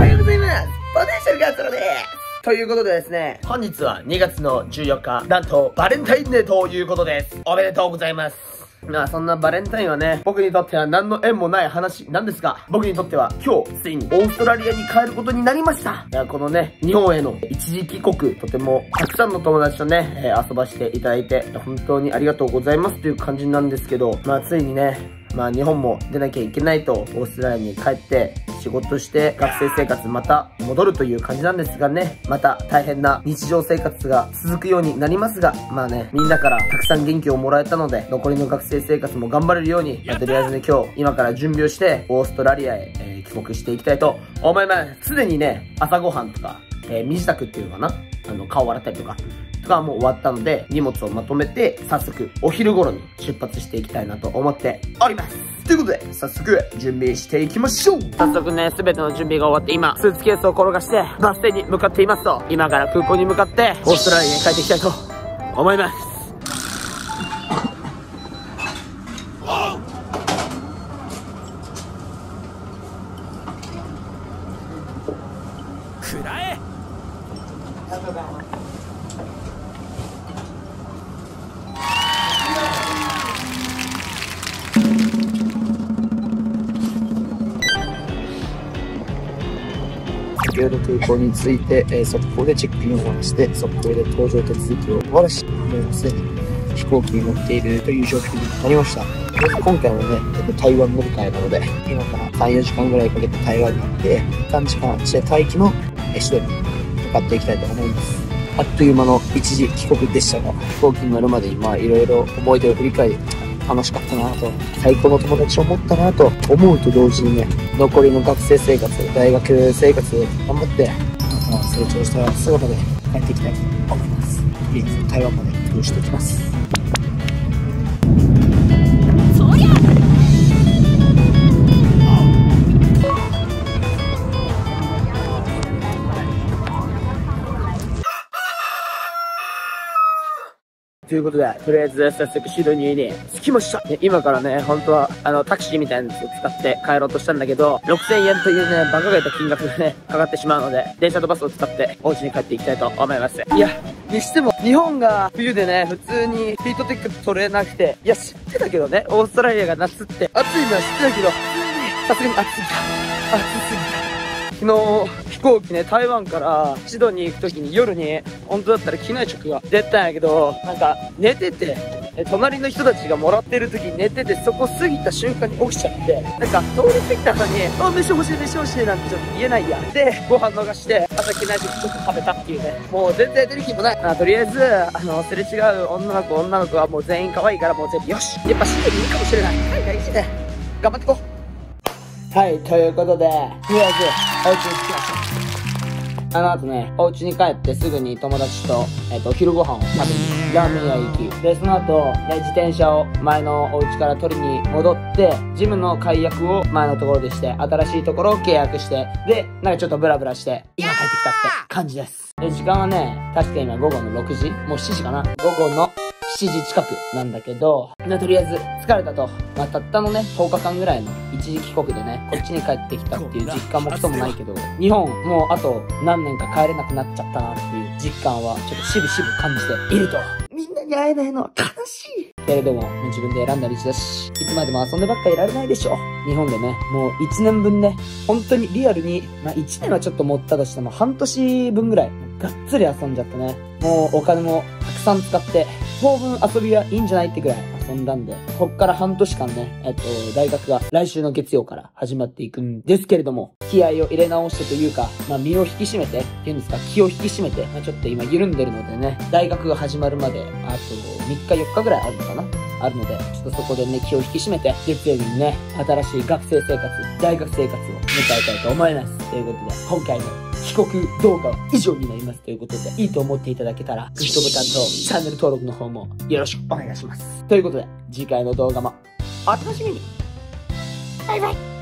はようございます。ポテンシャルガッツロです。ということでですね、本日は2月の14日、なんとバレンタインデーということです。おめでとうございます。まあそんなバレンタインはね、僕にとっては何の縁もない話なんですが、僕にとっては今日ついにオーストラリアに帰ることになりました。このね、日本への一時帰国、とてもたくさんの友達とね、遊ばせていただいて、本当にありがとうございますという感じなんですけど、まあついにね、日本も出なきゃいけないと、オーストラリアに帰って仕事して学生生活また戻るという感じなんですがね、また大変な日常生活が続くようになりますが、みんなからたくさん元気をもらえたので、残りの学生生活も頑張れるように、とりあえずね今から準備をしてオーストラリアへ、帰国していきたいと思います。すでにね、朝ごはんとか、身支度っていうのかな、顔洗ったりとかはもう終わったので、荷物をまとめて、早速、お昼頃に出発していきたいなと思っております。ということで、早速、準備していきましょう。早速ね、すべての準備が終わって、今、スーツケースを転がして、バス停に向かっていますと、今から空港に向かって、オーストラリアに帰っていきたいと思います。 くらえ。 先ほど空港に着いて、速攻でチェックインを終わらして、速攻で搭乗手続きを終わらし、もうすでに飛行機に乗っているという状況になりました。今回もね、台湾乗り換えなので、今から3、4時間ぐらいかけて台湾に行って、3時間して待機の首都に向かっていきたいと思います。あっという間の一時帰国でしたが、飛行機に乗るまでにいろいろ思い出を振り返り、楽しかったなと、最高の友達を持ったなと思うと同時にね、残りの学生生活、大学生活を頑張って、成長した姿で帰っていきたいと思います。とりあえず台湾まで移動していきます。 ということで、とりあえず早速シドニーに着きました。今からね、本当はタクシーみたいなやつを使って帰ろうとしたんだけど、6000円というね、馬鹿げた金額がね、かかってしまうので、電車とバスを使ってお家に帰っていきたいと思います。いや、にしても、日本が冬でね、普通にヒートテック取れなくて、いや、知ってたけどね、オーストラリアが夏って暑いのは知ってたけど、さすがに暑すぎた。暑すぎた。昨日、飛行機ね、台湾からシドニー行くときに夜に、本当だったら機内食が出たんやけど、なんか寝てて、隣の人たちがもらってる時に寝てて、そこ過ぎた瞬間に起きちゃって、なんか通り過ぎた後に、飯欲しい飯欲しいなんてちょっと言えないや。で、ご飯逃して、朝機内食ちょっと食べたっていうね。もう全然出る気もない。とりあえず、すれ違う女の子はもう全員可愛いからもう全部よし。やっぱシドニーいいかもしれない。海外いいね。頑張ってこう。はい、ということで、とりあえず、お家に着きました。あとね、お家に帰ってすぐに友達と、お昼ご飯を食べに、ラーメン屋行き。で、その後、自転車を前のお家から取りに戻って、ジムの解約を前のところでして、新しいところを契約して、で、なんかちょっとブラブラして、今帰ってきたって感じです。で、時間はね、確か今午後の6時もう7時かな午後の7時近くなんだけど、とりあえず疲れたと。たったのね、10日間ぐらいの一時帰国でね、こっちに帰ってきたっていう実感もクソもないけど、日本もうあと何年か帰れなくなっちゃったなっていう実感はちょっとしぶしぶ感じていると。みんなに会えないのは悲しい。けれども、自分で選んだ道だし、いつまでも遊んでばっかいられないでしょ。日本でね、もう1年分ね、本当にリアルに、1年はちょっと持ったとしても半年分ぐらい、がっつり遊んじゃってね。もうお金もたくさん使って、当分遊びはいいんじゃないってぐらい遊んだんで、こっから半年間ね、大学が来週の月曜から始まっていくんですけれども、気合を入れ直してというか、身を引き締めて、っていうんですか、気を引き締めて、ちょっと今緩んでるのでね、大学が始まるまで、あと3日4日ぐらいあるのかなあるので、ちょっとそこでね、気を引き締めて、月曜日にね、新しい学生生活、大学生活を迎えたいと思います。ということで、今回の帰国動画は以上になりますということで、いいと思っていただけたら、グッドボタンとチャンネル登録の方もよろしくお願いします。ということで、次回の動画もお楽しみに。バイバイ。